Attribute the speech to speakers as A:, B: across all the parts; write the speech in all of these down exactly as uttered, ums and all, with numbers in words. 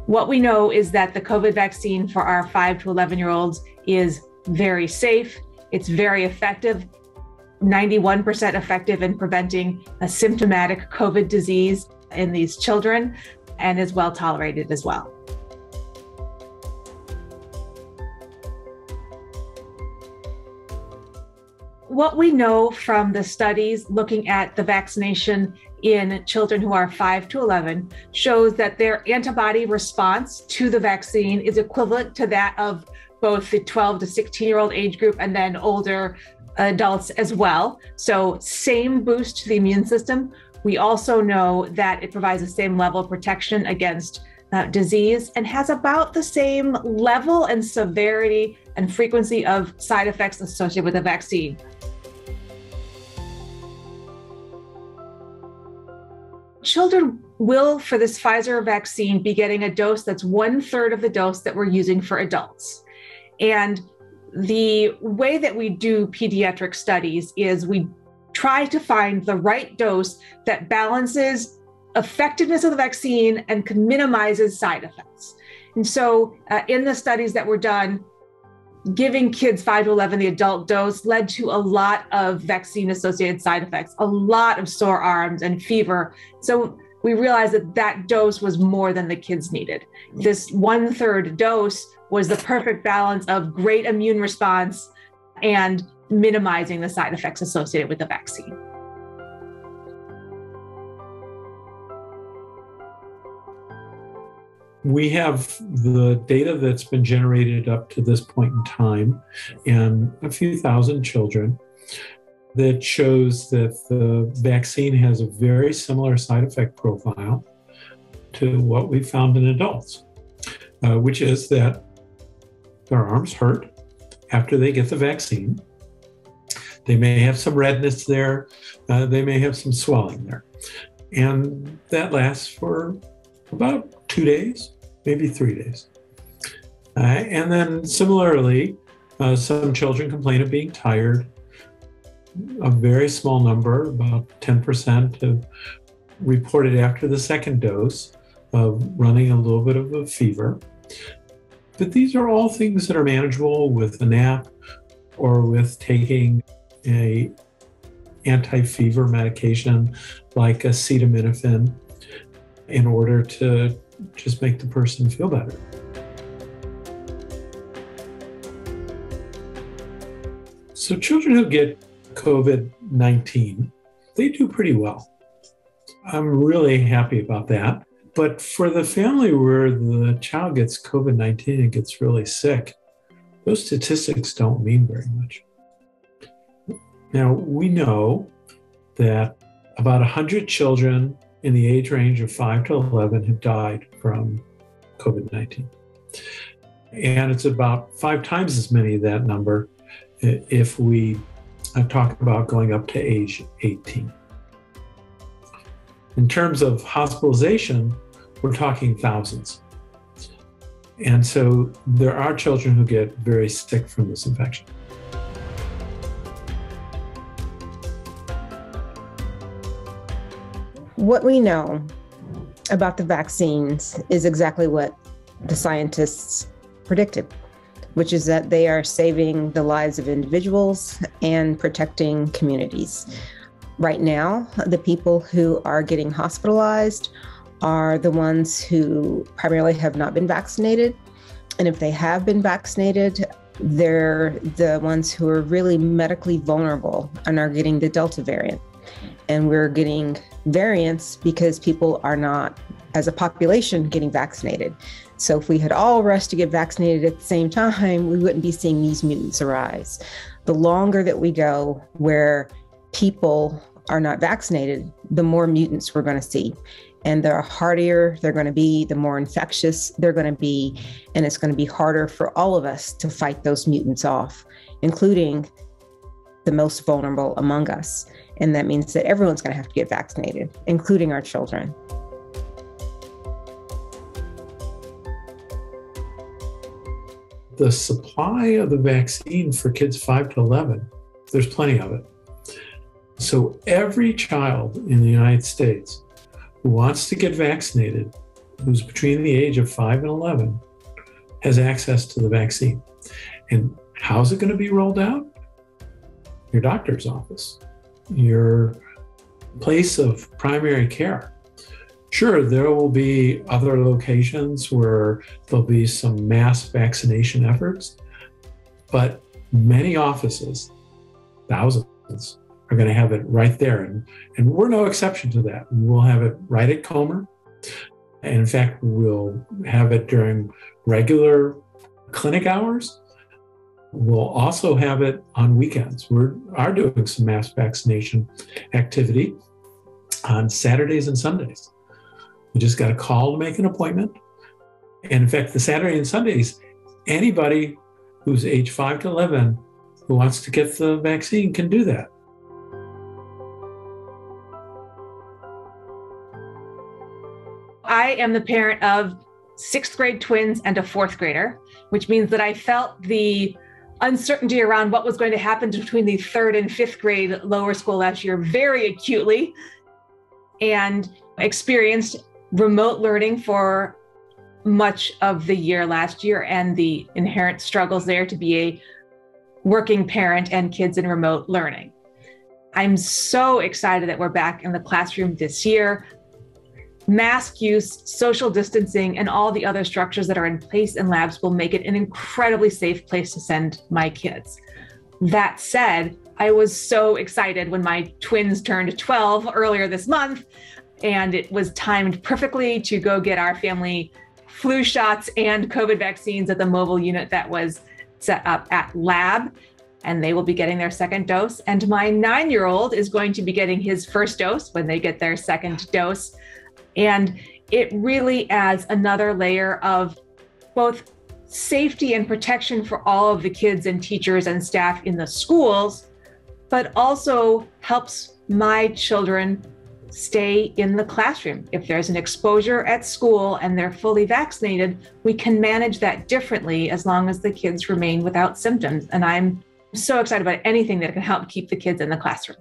A: What we know is that the COVID vaccine for our five to eleven year olds is very safe. It's very effective, ninety-one percent effective in preventing a symptomatic COVID disease in these children, and is well tolerated as well. What we know from the studies looking at the vaccination in children who are five to eleven shows that their antibody response to the vaccine is equivalent to that of both the twelve to sixteen year old age group and then older adults as well. So same boost to the immune system. We also know that it provides the same level of protection against uh, disease and has about the same level and severity and frequency of side effects associated with the vaccine. Children will, for this Pfizer vaccine, be getting a dose that's one third of the dose that we're using for adults. And the way that we do pediatric studies is we try to find the right dose that balances effectiveness of the vaccine and minimizes side effects. And so uh, in the studies that were done, giving kids five to eleven the adult dose led to a lot of vaccine-associated side effects, a lot of sore arms and fever. So we realized that that dose was more than the kids needed. This one-third dose was the perfect balance of great immune response and minimizing the side effects associated with the vaccine.
B: We have the data that's been generated up to this point in time and a few thousand children that shows that the vaccine has a very similar side effect profile to what we found in adults, uh, which is that their arms hurt after they get the vaccine. They may have some redness there. Uh, they may have some swelling there. And that lasts for about two days, maybe three days. Uh, and then similarly, uh, some children complain of being tired. A very small number, about ten percent, have reported after the second dose of running a little bit of a fever. But these are all things that are manageable with a nap or with taking a anti-fever medication like acetaminophen in order to just make the person feel better. So children who get COVID nineteen, they do pretty well. I'm really happy about that. But for the family where the child gets COVID nineteen and gets really sick, those statistics don't mean very much. Now, we know that about one hundred children in the age range of five to eleven have died from COVID nineteen. And it's about five times as many of that number if we talk about going up to age eighteen. In terms of hospitalization, we're talking thousands. And so there are children who get very sick from this infection.
C: What we know about the vaccines is exactly what the scientists predicted, which is that they are saving the lives of individuals and protecting communities. Right now, the people who are getting hospitalized are the ones who primarily have not been vaccinated. And if they have been vaccinated, they're the ones who are really medically vulnerable and are getting the Delta variant. And we're getting variants because people are not, as a population, getting vaccinated. So if we had all rushed to get vaccinated at the same time, we wouldn't be seeing these mutants arise. The longer that we go where people are not vaccinated, the more mutants we're going to see. And the hardier they're going to be, the more infectious they're going to be. And it's going to be harder for all of us to fight those mutants off, including the most vulnerable among us. And that means that everyone's going to have to get vaccinated, including our children.
B: The supply of the vaccine for kids five to eleven, there's plenty of it. So every child in the United States who wants to get vaccinated who's between the age of five and eleven has access to the vaccine. And how's it going to be rolled out? Your doctor's office, your place of primary care. Sure, there will be other locations where there'll be some mass vaccination efforts, but many offices, thousands, are going to have it right there. And, and we're no exception to that. We'll have it right at Comer. And in fact, we'll have it during regular clinic hours. We'll also have it on weekends. We are doing some mass vaccination activity on Saturdays and Sundays. You just got to call to make an appointment. And in fact, the Saturday and Sundays, anybody who's age five to eleven who wants to get the vaccine can do that.
A: I am the parent of sixth grade twins and a fourth grader, which means that I felt the uncertainty around what was going to happen between the third and fifth grade lower school last year very acutely, and experienced remote learning for much of the year last year and the inherent struggles there to be a working parent and kids in remote learning. I'm so excited that we're back in the classroom this year. Mask use, social distancing, and all the other structures that are in place in labs will make it an incredibly safe place to send my kids. That said, I was so excited when my twins turned twelve earlier this month, and it was timed perfectly to go get our family flu shots and COVID vaccines at the mobile unit that was set up at lab. And they will be getting their second dose. And my nine-year-old is going to be getting his first dose when they get their second dose. And it really adds another layer of both safety and protection for all of the kids and teachers and staff in the schools, but also helps my children stay in the classroom. If there's an exposure at school and they're fully vaccinated, we can manage that differently as long as the kids remain without symptoms. And I'm so excited about anything that can help keep the kids in the classroom.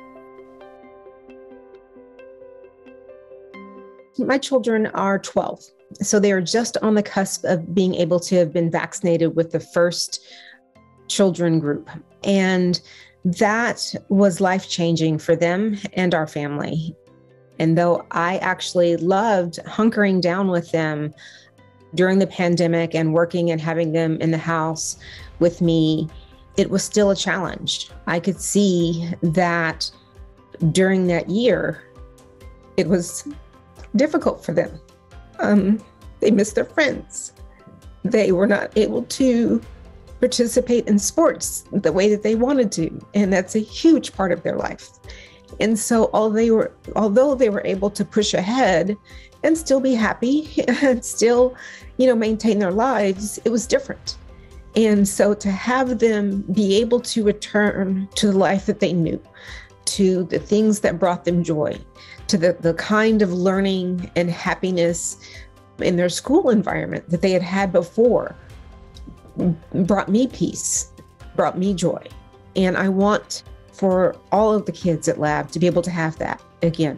C: My children are twelve, so they are just on the cusp of being able to have been vaccinated with the first children group. And that was life-changing for them and our family. And though I actually loved hunkering down with them during the pandemic and working and having them in the house with me, it was still a challenge. I could see that during that year, it was difficult for them. Um, they missed their friends. They were not able to participate in sports the way that they wanted to. And that's a huge part of their life. And so all they were, although they were able to push ahead and still be happy and still, you know, maintain their lives, it was different. And so to have them be able to return to the life that they knew, to the things that brought them joy, to the, the kind of learning and happiness in their school environment that they had had before, brought me peace, brought me joy. And I want for all of the kids at Lab to be able to have that again.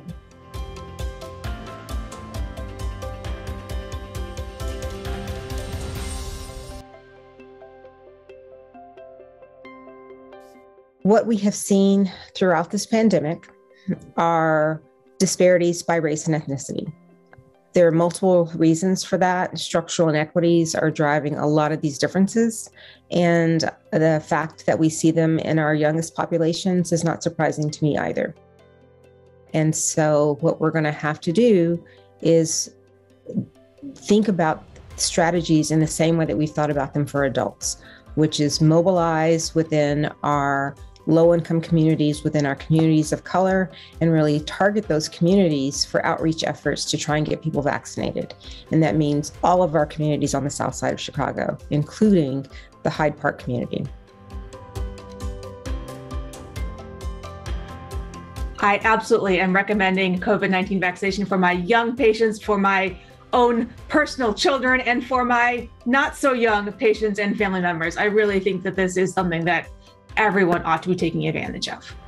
C: What we have seen throughout this pandemic are disparities by race and ethnicity. There are multiple reasons for that. Structural inequities are driving a lot of these differences. And the fact that we see them in our youngest populations is not surprising to me either. And so what we're going to have to do is think about strategies in the same way that we thought about them for adults, which is mobilize within our low-income communities, within our communities of color, and really target those communities for outreach efforts to try and get people vaccinated. And that means all of our communities on the south side of Chicago, including the Hyde Park community.
A: I absolutely am recommending COVID nineteen vaccination for my young patients, for my own personal children, and for my not so young patients and family members. I really think that this is something that everyone ought to be taking advantage of.